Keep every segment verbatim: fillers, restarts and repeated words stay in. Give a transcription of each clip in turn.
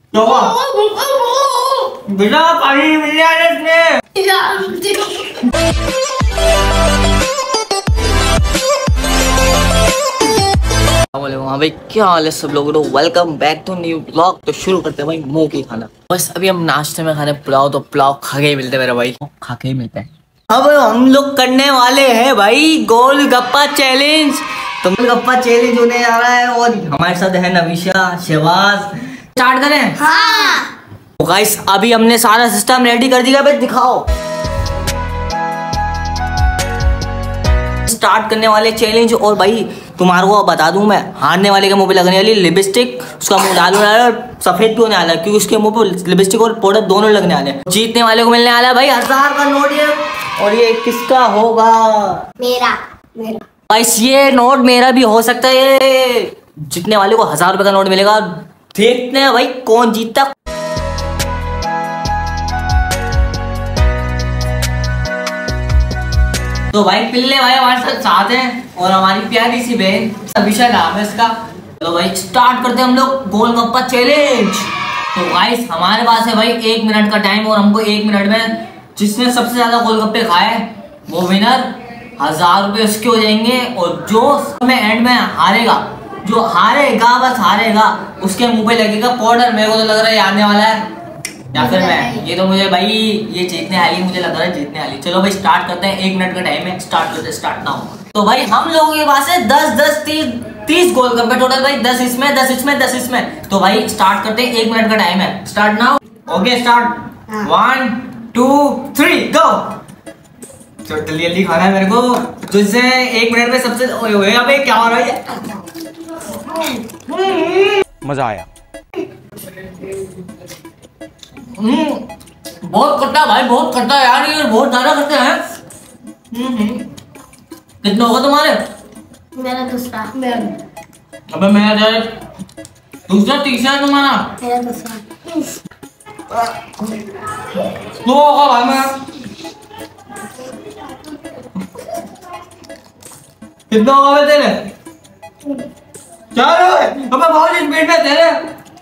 तो बिना पानी मिल जाए इसमें। हाँ भाई, क्या हाल है सब लोगों को। Welcome back to new blog. तो शुरू करते हैं भाई मुंह की खाना। बस अभी हम नाश्ते में खाने पुलाव, तो पुलाव खा के ही मिलते हैं मेरा भाई, खा के ही मिलते हैं। अब हम लोग करने वाले हैं भाई गोलगप्पा चैलेंज। तो गोलगप्पा चैलेंज होने जा रहा है और हमारे साथ है नवीशा, शहबाज। स्टार्ट करें? हाँ। तो गाइस अभी हमने सारा सिस्टम रेडी कर दिया भाई, दिखाओ। स्टार्ट करने वाले चैलेंज। और भाई तुम्हारे को बता दूं मैं, हारने वाले के मुंह पे लगने वाली लिपस्टिक, उसका मुंह लाल होने वाला और सफेद भी होने वाला, क्योंकि उसके मुंह पे लिपस्टिक और पाउडर दोनों लगने वाले। जीतने वाले को मिलने वाला भाई हजार का नोट। ये और ये किसका होगा? मेरा मेरा गाइस ये नोट मेरा भी हो सकता है। ये जीतने वाले को हजार रुपए का नोट मिलेगा। देखते हैं भाई कौन जीतता। तो भाई पिल्ले भाई हमारे साथ साथ हैं और हमारी प्यारी सी बहन सबिशा नाम है इसका। तो भाई स्टार्ट करते हैं हम लोग गोलगप्पा चैलेंज। तो गाइस हमारे पास है भाई एक मिनट का टाइम और हमको एक मिनट में जिसने सबसे ज्यादा गोलगप्पे खाए वो विनर, हजार रुपए उसके हो जाएंगे। और जो में एंड में हारेगा, जो हारेगा बस हारेगा, उसके मुंह पे लगेगा पाउडर। मेरे को तो लग रहा है आने वाला है या फिर मैं, ये तो मुझे भाई ये जीतने वाली, मुझे लग रहा है जीतने वाली। चलो भाई स्टार्ट करते हैं, एक मिनट का टाइम है, स्टार्ट करते हैं, स्टार्ट नाउ। तो भाई हम लोगों के पास है दस दस तीस तीस गोलगप्पे टोटल भाई, दस इसमें दस इसमें दस इसमें। तो भाई स्टार्ट करते हैं, एक मिनट का टाइम है, start now. Okay start. One two three go. जल्दी जल्दी खाना है मेरे को, तुझसे एक मिनट में सबसे। अबे क्या हो रहा है? मजा आया। हम्म बहुत खट्टा भाई, बहुत खट्टा यार, ये बहुत ज्यादा खट्टे हैं। कितना होगा तुम्हारे? मेरा दूसरा मेरा अबे मेरा दूसरा तीसरा है तुम्हारा। मेरा दूसरा दो होगा भाई मेरा। कितना होगा भाई तेरे? चलो अबे बहुत स्पीड में तेरे।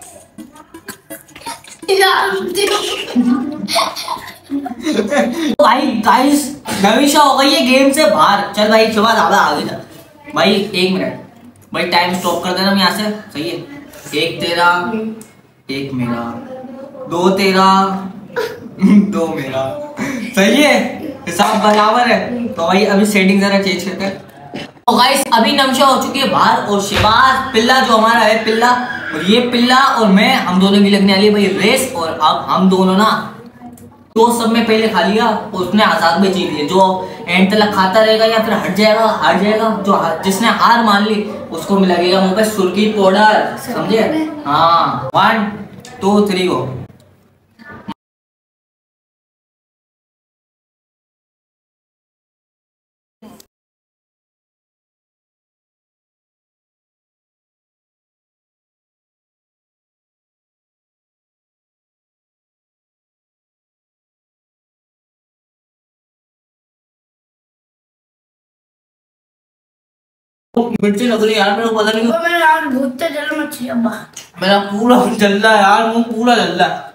भाई गाइस नवीशा हो गई है गेम से बाहर। चल भाई शोभा ज्यादा आगे जा भाई। एक मिनट भाई, टाइम स्टॉप कर देना यहाँ से, सही है? एक तेरा, एक मेरा, दो तेरा, दो मेरा, सही है? हिसाब बराबर है। तो भाई अभी सेटिंग जरा चेंज करते हैं। तो गाइस अभी नवीशा हो चुकी है बाहर और शहबाज पिल्ला जो हमारा है पिल्ला, और ये पिल्ला और मैं, हम दोनों की लगने वाली है भाई रेस। और अब हम दोनों ना तो सब में पहले खा लिया, उसने हजार में जीत लिए। जो एंड तक खाता रहेगा या फिर हट जाएगा, हार जाएगा। जो जिसने हार मान ली उसको लगेगा मुंह पे सुर्खी पाउडर, समझे? हाँ वन टू थ्री गो। मिर्ची लग रही है यार, मेरे को पता नहीं। मेरा यार भूत जल मछली अब्बा, मेरा पूरा जल रहा है यार, मुंह पूरा जल रहा है।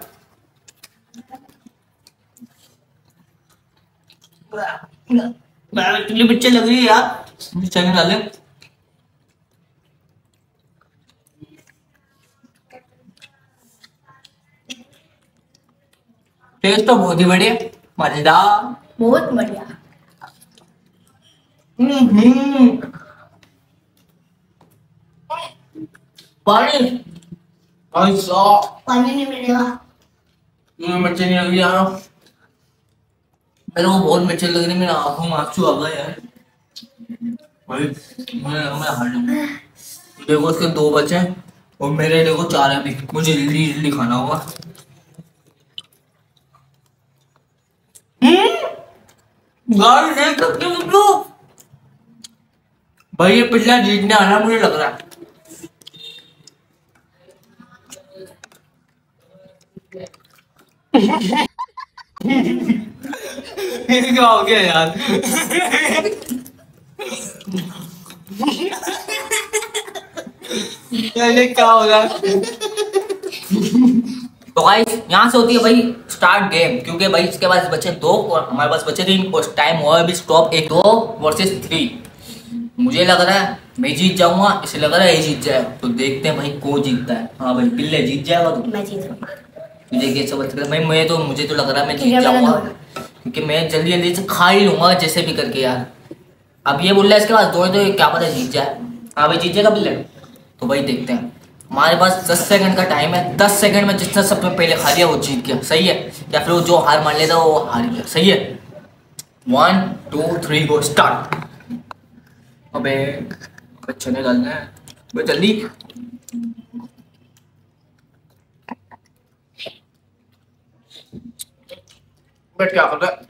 इतनी मिर्ची लग रही है यार, मिर्चा नहीं डाले। टेस्ट तो बहुत ही बढ़िया, मजेदार, बहुत बढ़िया। हम्म पानी भाई साहब, पानी नहीं मिलेगा। मिर्ची नहीं लग रही यार, मेरे को बहुत मिर्ची लग रही, मेरे आंखों में आंसू आ गए यार भाई। मैं मैं हार जाऊंगा। देखो उसके दो बचे और मेरे देखो चार है अभी, मुझे जल्दी जल्दी खाना होगा। गाइस देख सकते हो तुम लोग भाई, ये पिछला जीतने आना मुझे लग रहा है। क्या हो गया यार? ये क्या हो रहा है? तो गाइस यहाँ से होती है भाई स्टार्ट गेम, क्योंकि भाई इसके पास बचे दो और हमारे पास बचे तीन और टाइम हुआ है अभी स्टॉप एक, दो वर्सेस थ्री। मुझे लग रहा है मैं जीत जाऊंगा, इसे लग रहा है ये जीत जाए, तो देखते हैं भाई कौन जीतता है। हाँ भाई पिल्ले जीत जाएगा तू? मैं जीत जाऊंगा। तुझे कैसे बच रहा है भाई? मैं तो मुझे तो लग रहा है मैं जीत जाऊंगा, क्योंकि मैं जल्दी जल्दी से खा ही लूंगा जैसे भी करके यार। अब ये बोल रहा है इसके पास दो है तो क्या पता जीत जाए। हाँ भाई जीत जाएगा पिल्ले, तो भाई देखते हैं। हमारे पास दस सेकंड का टाइम है, दस सेकंड में जितना सबसे पहले खा लिया वो जीत गया, सही है? या फिर वो जो हार मान लेता वो हार गया, सही है? One two three go start. अबे बच्चे ने डालना है, बे जल्दी। बट क्या कर रहा है?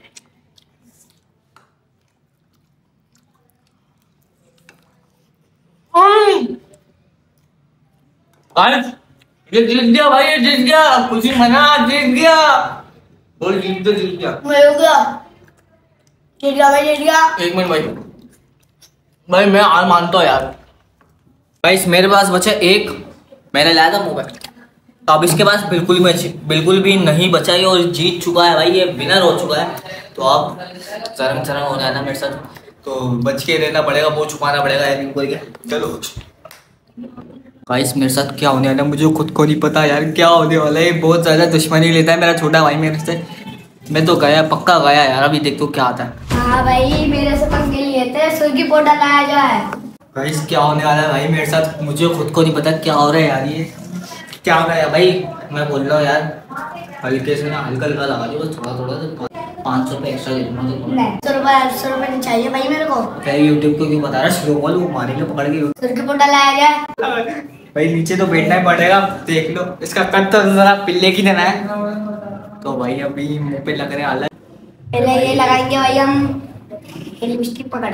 ये जीत गया भाई, ये जीत गया, खुशी मना, जीत गया। बोल जीत गया, जीत गया। मैं हो गया, जीत गया, मैं जीत गया। एक मिनट भाई, भाई मैं हार मानता हूँ यार। भाई मेरे पास बचा एक, मैंने लाया था मोबाइल, तो अब इसके पास बिल्कुल भी बिल्कुल भी नहीं बचा है और जीत चुका है भाई, ये विनर हो चुका है। तो अब शर्म शर्म हो रहा है ना मेरे साथ, तो बच के रहना पड़ेगा, वो छुपाना पड़ेगा यार इनको। चलो गाइस मेरे साथ क्या होने वाला है मुझे खुद को नहीं पता यार, क्या होने वाला है। बहुत ज़्यादा दुश्मनी लेता है मेरा छोटा भाई मेरे से। मैं तो गया, पक्का गया यार, अभी देखो क्या आता है। हाँ भाई मेरे से पंगे लिए थे, स्विगी पोर्टल लाया जाए। गाइस क्या होने वाला है भाई मेरे साथ, मुझे खुद को नहीं पता क्या हो रहा है यार। ये क्या हो रहा है भाई? मैं बोल रहा हूँ यार हल्के से ना, हल्का हल्का लगा दो बस, थोड़ा थोड़ा तो पाँच सौ रुपये एक्स्ट्रा दे दूँगा। सौ रुपये सौ रुपये नहीं चाहिए भाई मेरे को। यूट्यूब को क्यों बता रहा है? स्लो बोल, वो मारेंगे पकड़ के। स्विगी पोर्टल लाया जाए भाई नीचे तो बैठना ही पड़ेगा, देख लो इसका कद तो जरा पिल्ले की देना है। तो भाई अभी मुंह पे लग रहे हालत। पहले ये लगाएंगे भाई हम, ये लिपस्टिक पकड़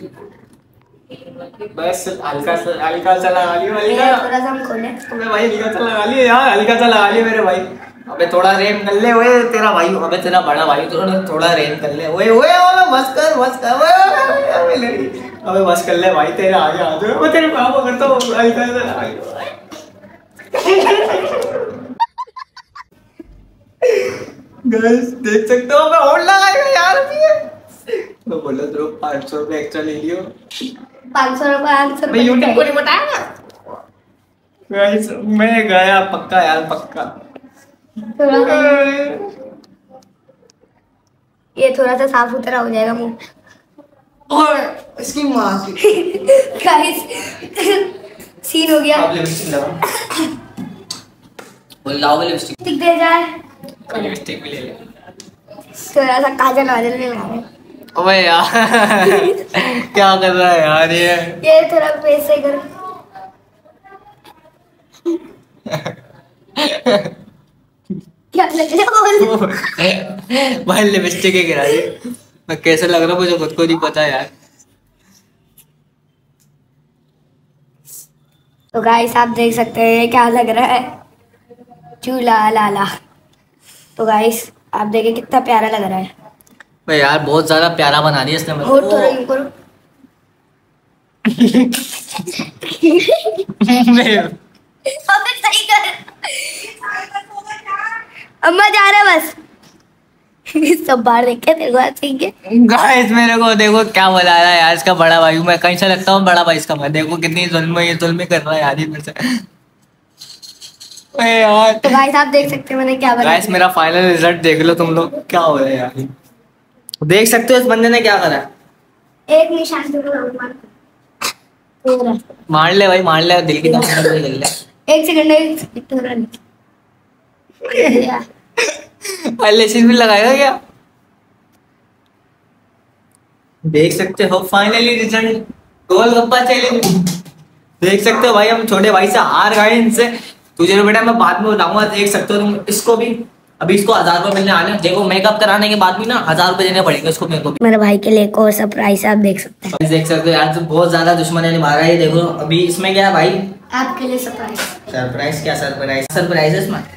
बस हल्का सा हल्का सा लगा लियो, हल्का थोड़ा सा हम खोले। अबे भाई हल्का सा लगा लियो यार, हल्का सा लगा लियो मेरे भाई। अबे थोड़ा रेम कर ले ओए, तेरा भाई, अबे तेरा बड़ा भाई, थोड़ा थोड़ा रेम कर ले ओए ओए ओए, बस कर बस कर ओए, अबे बस कर ले भाई, तेरे आगे आ जाओ, मैं तेरे पाँव पकड़ता हूँ, हल्का सा लगा लियो। गाइस देख सकते हो मैं और लगाएगा यार अभी। मैं बोला तो पाँच सौ रुपये एक्स्ट्रा ले लियो। पाँच सौ रुपये आंसर मैं यूट्यूब को नहीं बताया। गाइस मैं गया पक्का यार, पक्का। थोड़ा सा ये थोड़ा सा साफ सुथरा हो जाएगा मुंह। और इसकी माँ की गाइस सीन हो गया। आप लिपस्टिक लगाओ, बोल लाओ लिपस्टिक। लिपस्टिक दे जाए, लिपस्टिक भी ले ले। थोड़ा सा काजल वाजल में लगा। अबे यार क्या कर रहा है यार ये? ये थोड़ा फेस से कर। क्या लग रहा है? भाई लिपस्टिक ही गिरा दी। मैं कैसे लग रहा हूँ मुझे खुद को नहीं पता यार। तो गाइस आप देख सकते हैं क्या लग रहा है, चूल्हा लाला। तो गाइस आप देखें कितना प्यारा लग रहा है। भाई यार बहुत ज्यादा प्यारा बना दिया इसने मेरे और को। थोड़ा यूं करो। अबे सही कर। अम्मा जा रहा है बस। सब बाहर देख के तेरे को हंसेंगे। गाइस मेरे को देखो क्या बुला रहा है यार, इसका बड़ा भाई हूँ मैं, कहीं से लगता हूँ बड़ा भाई इसका। मैं देखो कितनी जुल्म ये जुल्म कर रहा है यार ये मेरे से। यार तो गाइस आप देख सकते हैं मैंने क्या बनाया। गाइस मेरा फाइनल रिजल्ट देख लो तुम लोग, क्या हो रहा है यार। देख सकते हो इस बंदे ने क्या करा है। एक निशान से मार ले भाई, मार ले, दिल की धड़कन तेज कर ले। एक सेकंड एक सेकंड। लेसिन भी लगाएगा क्या? देख सकते हो फाइनली रिजल्ट, गोलगप्पा चैलेंज। देख सकते हो भाई हम छोटे भाई से हार गए इनसे। तुझे तो बेटा मैं बाद में बताऊंगा, देख सकते हो तुम इसको भी। अभी इसको हजार रुपए मिलने आने, देखो मेकअप कराने के बाद भी ना हजार रुपए देने पड़ेंगे इसको मेरे को। मेरे भाई के लिए एक और सरप्राइज आप देख सकते हैं। देख सकते हो यार तो बहुत ज्यादा दुश्मनी निभा रहा है। देखो अभी इसमें क्या है भाई, आपके लिए सरप्राइज। सरप्राइज क्या सरप्राइज सरप्राइज है इसमें।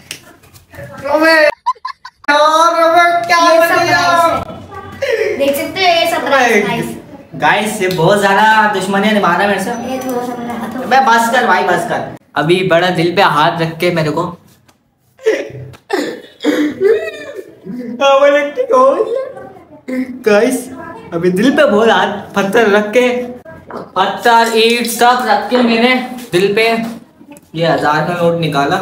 देख सकते हो ये सरप्राइज। गाइस ये बहुत ज्यादा दुश्मनी निभा रहा है मेरे से। ये थोड़ा सा मेरा हाथ हो। मैं बस कर भाई बस कर। अभी बड़ा दिल पे हाथ रख के मेरे को गाइस अभी दिल पे बहुत हाथ पत्थर रख के, पत्थर ईंट सब रख के मैंने दिल पे ये हजार का नोट निकाला।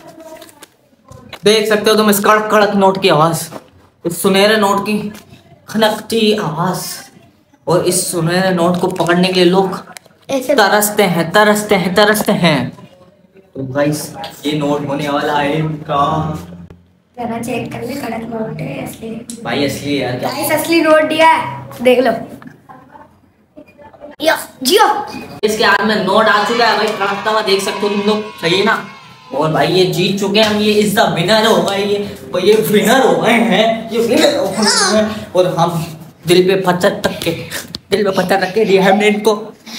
देख सकते हो तुम इस कड़क कड़क नोट की आवाज, इस सुनहरे नोट की खनकती आवाज, और इस सुनहरे नोट को पकड़ने के लिए लोग तरसते हैं तरसते हैं तरसते हैं। तो गाइस ये नोट होने वाला है इनका, जरा चेक कर ले, कड़क नोट है असली भाई, असली यार क्या गाइस, असली नोट दिया है, देख लो। यस जियो, इसके हाथ में नोट आ चुका है भाई, कड़कता हुआ देख सकते हो तुम लोग, सही है ना। और भाई ये जीत चुके हैं हम, ये इज द विनर हो गए, ये ये विनर हो गए हैं, ये विनर हो गए हैं। और हम दिल पे पत्थर रख के, दिल पे पत्थर रख के दिया हमने इनको।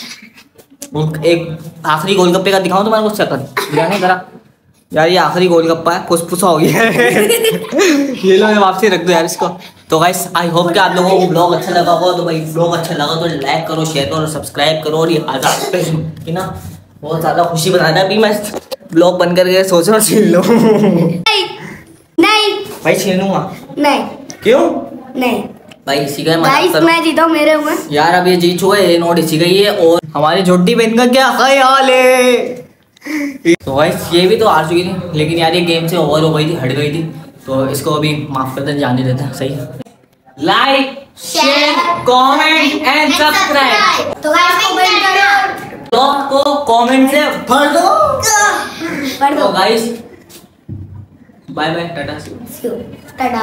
एक आखिरी गोलगप्पे का दिखाऊं तुम्हारे को शक्ल दिखाने जरा यार, ये आखिरी गोलगप्पा है, फुसफुसा हो गया है। ये लो वापसी रख दो यार इसको। तो गाइस आई होप कि आप लोगों को ब्लॉग अच्छा लगा होगा, तो भाई ब्लॉग अच्छा लगा तो लाइक करो, शेयर करो, सब्सक्राइब करो, और ये हजार पे कि ना बहुत ज्यादा खुशी बना रहा है। अभी मैं ब्लॉग बंद करके सोच रहा हूँ छीन लो। नहीं नहीं भाई छीन लूंगा नहीं, क्यों नहीं भाई, इसी का गाइस मैं जीता हूँ, मेरे हुए यार। अब ये जीत चुका है, ये नोट इसी का ही है। और हमारी छोटी बहन का क्या ख्याल है? तो गाइस ये भी तो हार चुकी थी, लेकिन यार ये गेम से ओवर हो गई थी, हट गई थी, तो इसको अभी माफ कर दे, जाने देते हैं, सही है। Like share comment and subscribe. तो गाइस कमेंट करो, ब्लॉग को कमेंट से भर दो, भर दो। तो guys bye bye, tata see you, tata.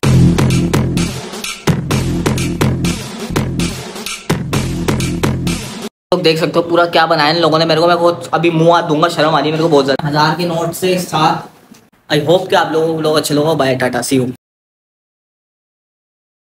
लोग देख सकते हो पूरा क्या बनाया इन लोगों ने मेरे को, मैं बहुत अभी मुंह हाथ दूंगा, शर्म आ रही है मेरे को बहुत ज्यादा। हजार के नोट से साथ। आई होप कि आप लोगों को लोग अच्छे लोगों, बाय टाटा सी यू।